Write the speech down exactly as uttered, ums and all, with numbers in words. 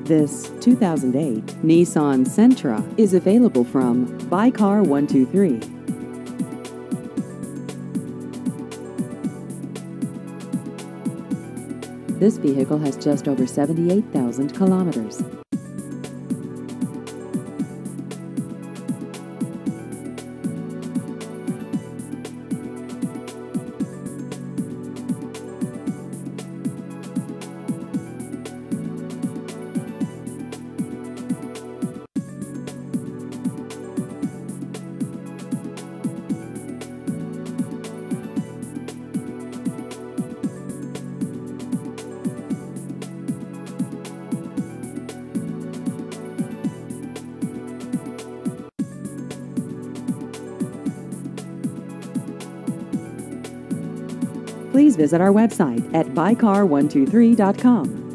This two thousand eight Nissan Sentra is available from Buy Car one two three. This vehicle has just over seventy-eight thousand kilometers. Please visit our website at buy car one two three dot com.